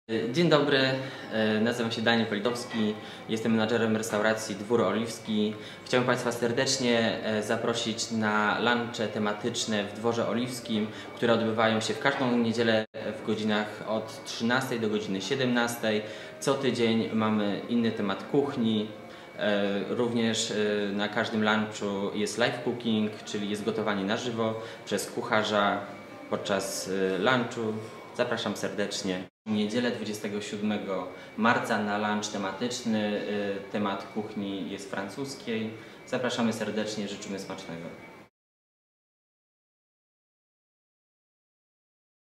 Dzień dobry, nazywam się Daniel Polidowski, jestem menadżerem restauracji Dwór Oliwski. Chciałbym Państwa serdecznie zaprosić na lunche tematyczne w Dworze Oliwskim, które odbywają się w każdą niedzielę w godzinach od 13 do godziny 17. Co tydzień mamy inny temat kuchni. Również na każdym lunchu jest live cooking, czyli jest gotowanie na żywo przez kucharza podczas lunchu. Zapraszam serdecznie. W niedzielę 27 marca na lunch tematyczny. Temat kuchni jest francuskiej. Zapraszamy serdecznie, życzymy smacznego.